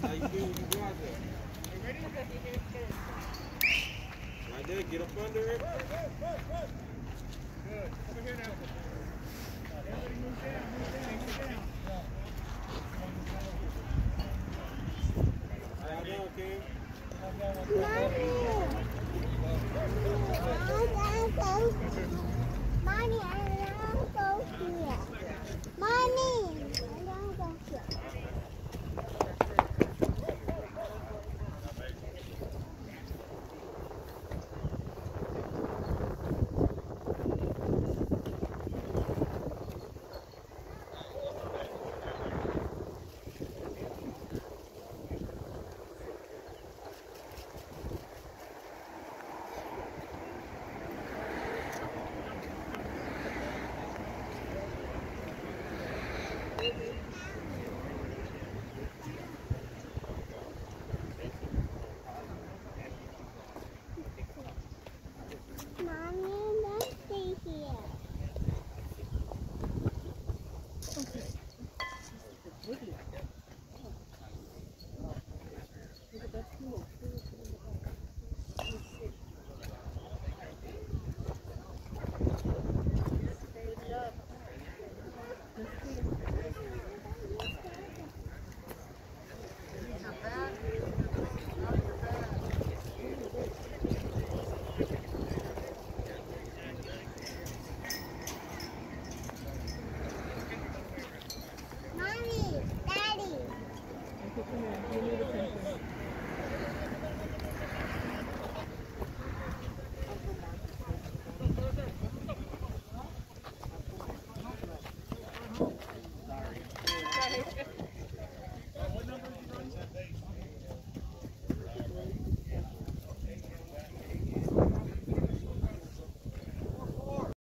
How you feel when you go out there? Right there, get up under it. Good. Over here now. Everybody move down, move down. How y'all doing, King? Mommy, I don't go here. Mommy, I don't go here. Mommy, let's stay here. Okay.